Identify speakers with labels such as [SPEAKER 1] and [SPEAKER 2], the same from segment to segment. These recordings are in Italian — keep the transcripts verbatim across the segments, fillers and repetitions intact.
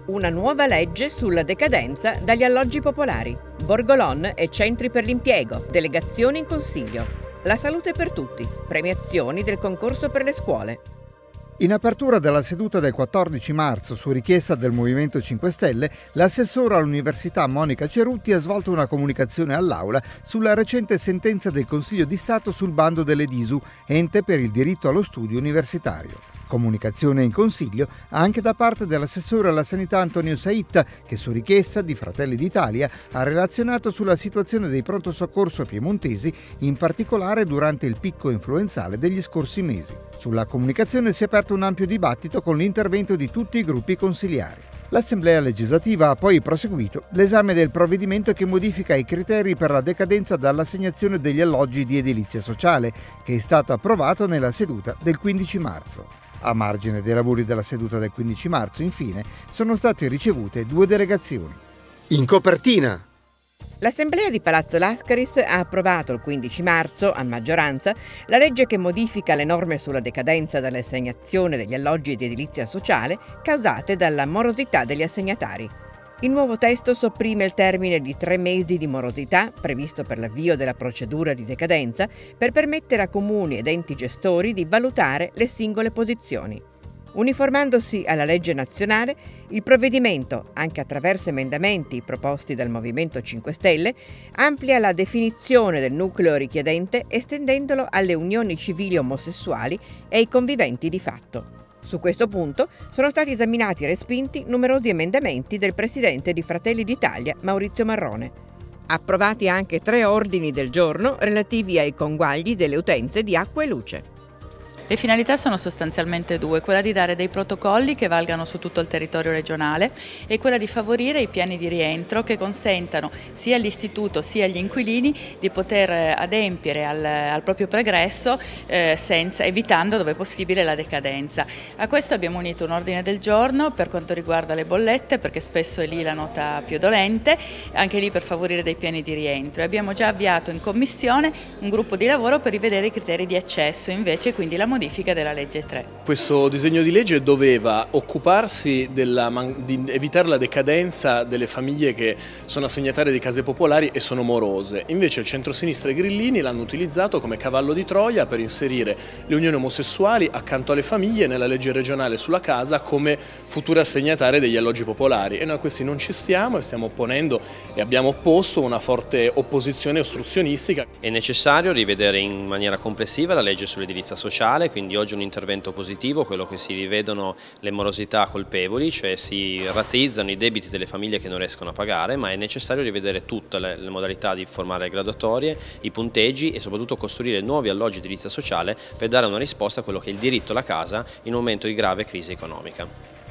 [SPEAKER 1] Una nuova legge sulla decadenza dagli alloggi popolari. Borgolon e centri per l'impiego, delegazioni in consiglio. La salute per tutti, premiazioni del concorso per le scuole.
[SPEAKER 2] In apertura della seduta del quattordici marzo, su richiesta del Movimento cinque Stelle, l'assessora all'Università Monica Cerutti ha svolto una comunicazione all'Aula sulla recente sentenza del Consiglio di Stato sul bando delle D I S U, ente per il diritto allo studio universitario. Comunicazione in Consiglio anche da parte dell'assessore alla Sanità Antonio Saitta, che su richiesta di Fratelli d'Italia ha relazionato sulla situazione dei pronto soccorso piemontesi, in particolare durante il picco influenzale degli scorsi mesi. Sulla comunicazione si è aperto un ampio dibattito con l'intervento di tutti i gruppi consiliari. L'Assemblea legislativa ha poi proseguito l'esame del provvedimento che modifica i criteri per la decadenza dall'assegnazione degli alloggi di edilizia sociale, che è stato approvato nella seduta del quindici marzo. A margine dei lavori della seduta del quindici marzo, infine, sono state ricevute due delegazioni.
[SPEAKER 3] In copertina!
[SPEAKER 1] L'Assemblea di Palazzo Lascaris ha approvato il quindici marzo, a maggioranza, la legge che modifica le norme sulla decadenza dall'assegnazione degli alloggi di edilizia sociale causate dalla morosità degli assegnatari. Il nuovo testo sopprime il termine di tre mesi di morosità previsto per l'avvio della procedura di decadenza per permettere a comuni ed enti gestori di valutare le singole posizioni. Uniformandosi alla legge nazionale, il provvedimento, anche attraverso emendamenti proposti dal Movimento cinque Stelle, amplia la definizione del nucleo richiedente estendendolo alle unioni civili omosessuali e ai conviventi di fatto. Su questo punto sono stati esaminati e respinti numerosi emendamenti del presidente di Fratelli d'Italia, Maurizio Marrone. Approvati anche tre ordini del giorno relativi ai conguagli delle utenze di acqua e luce.
[SPEAKER 4] Le finalità sono sostanzialmente due, quella di dare dei protocolli che valgano su tutto il territorio regionale e quella di favorire i piani di rientro che consentano sia all'istituto sia agli inquilini di poter adempiere al, al proprio pregresso eh, senza, evitando dove possibile la decadenza. A questo abbiamo unito un ordine del giorno per quanto riguarda le bollette, perché spesso è lì la nota più dolente, anche lì per favorire dei piani di rientro. E abbiamo già avviato in commissione un gruppo di lavoro per rivedere i criteri di accesso, invece quindi la modifica della legge tre.
[SPEAKER 5] Questo disegno di legge doveva occuparsi della, di evitare la decadenza delle famiglie che sono assegnatarie di case popolari e sono morose. Invece il centrosinistra e i grillini l'hanno utilizzato come cavallo di Troia per inserire le unioni omosessuali accanto alle famiglie nella legge regionale sulla casa come future assegnatarie degli alloggi popolari. E noi a questi non ci stiamo e stiamo opponendo e abbiamo opposto una forte opposizione ostruzionistica.
[SPEAKER 6] È necessario rivedere in maniera complessiva la legge sull'edilizia sociale, quindi oggi un intervento positivo, quello che si rivedono le morosità colpevoli, cioè si rateizzano i debiti delle famiglie che non riescono a pagare, ma è necessario rivedere tutte le, le modalità di formare le graduatorie, i punteggi e soprattutto costruire nuovi alloggi di edilizia sociale per dare una risposta a quello che è il diritto alla casa in un momento di grave crisi economica.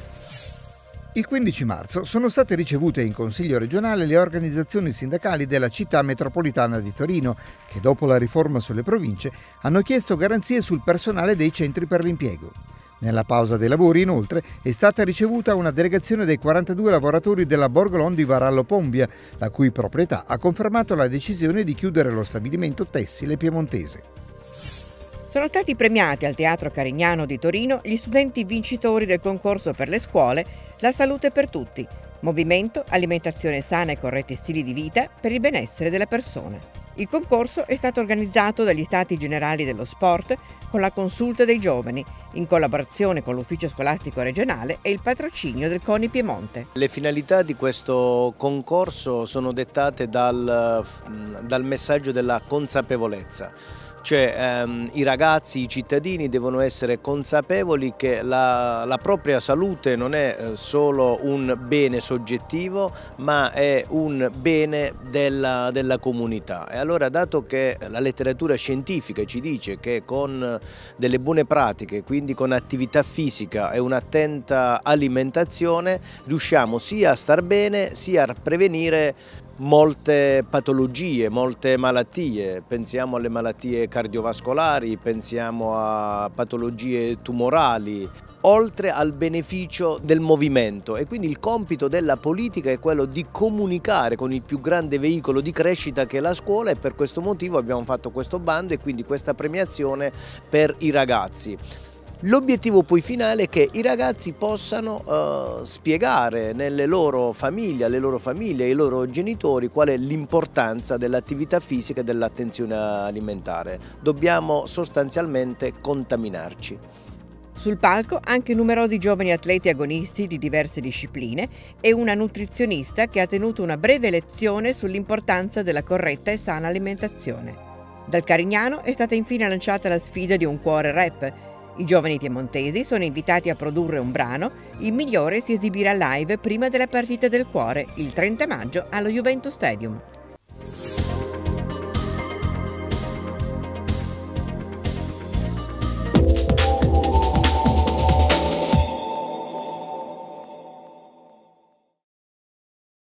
[SPEAKER 2] Il quindici marzo sono state ricevute in Consiglio regionale le organizzazioni sindacali della città metropolitana di Torino, che dopo la riforma sulle province hanno chiesto garanzie sul personale dei centri per l'impiego. Nella pausa dei lavori, inoltre, è stata ricevuta una delegazione dei quarantadue lavoratori della Borgolon di Varallo Pombia, la cui proprietà ha confermato la decisione di chiudere lo stabilimento tessile piemontese.
[SPEAKER 1] Sono stati premiati al Teatro Carignano di Torino gli studenti vincitori del concorso per le scuole La salute per tutti, movimento, alimentazione sana e corretti stili di vita per il benessere delle persone. Il concorso è stato organizzato dagli Stati Generali dello Sport con la consulta dei giovani, in collaborazione con l'Ufficio Scolastico Regionale e il patrocinio del CONI Piemonte.
[SPEAKER 7] Le finalità di questo concorso sono dettate dal, dal messaggio della consapevolezza. Cioè ehm, i ragazzi, i cittadini devono essere consapevoli che la, la propria salute non è eh, solo un bene soggettivo, ma è un bene della, della comunità. E allora, dato che la letteratura scientifica ci dice che con delle buone pratiche, quindi con attività fisica e un'attenta alimentazione, riusciamo sia a star bene sia a prevenire molte patologie, molte malattie. Pensiamo alle malattie cardiovascolari, pensiamo a patologie tumorali, oltre al beneficio del movimento. E quindi il compito della politica è quello di comunicare con il più grande veicolo di crescita che è la scuola, e per questo motivo abbiamo fatto questo bando e quindi questa premiazione per i ragazzi. L'obiettivo poi finale è che i ragazzi possano uh, spiegare nelle loro famiglie, alle loro famiglie, ai loro genitori qual è l'importanza dell'attività fisica e dell'attenzione alimentare. Dobbiamo sostanzialmente contaminarci.
[SPEAKER 1] Sul palco anche numerosi giovani atleti agonisti di diverse discipline e una nutrizionista che ha tenuto una breve lezione sull'importanza della corretta e sana alimentazione. Dal Carignano è stata infine lanciata la sfida di un cuore rap. I giovani piemontesi sono invitati a produrre un brano, il migliore si esibirà live prima della partita del cuore, il trenta maggio allo Juventus Stadium.